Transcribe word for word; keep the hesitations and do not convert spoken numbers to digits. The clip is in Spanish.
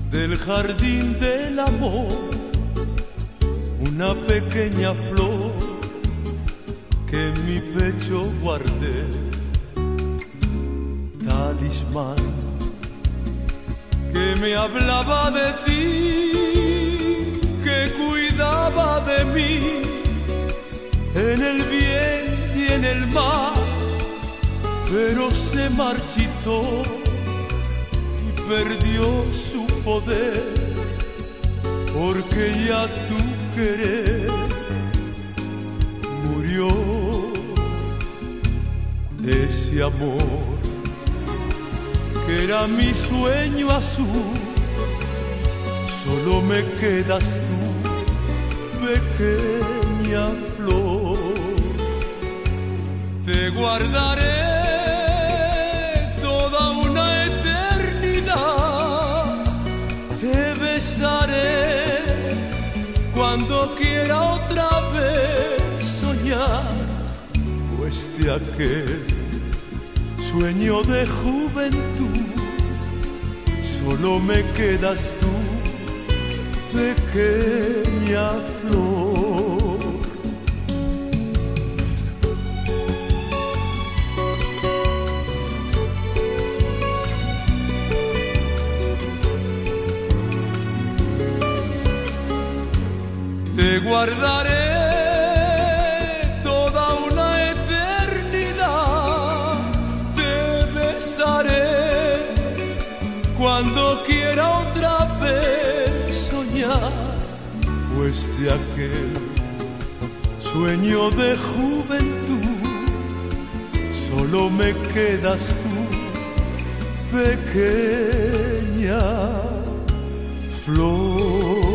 del jardín del amor, una pequeña flor que en mi pecho guardé, talismán que me hablaba de ti, que cuidaba de mí en el bien y en el mal, pero se marchitó y perdió su poder, porque ya tu querer murió. De ese amor que era mi sueño azul, solo me quedas tú, pequeña flor. Te guardaré toda una eternidad, te besaré cuando quiera otra vez soñar, pues de aquel sueño de juventud solo me quedas tú, pequeña flor. Te guardaré toda una eternidad, te besaré cuando quiera otra vez soñar, pues de aquel sueño de juventud solo me quedas tú, pequeña flor.